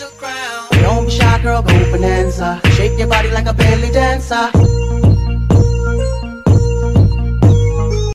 Don't be shy, girl, go bonanza. Shake your body like a belly dancer.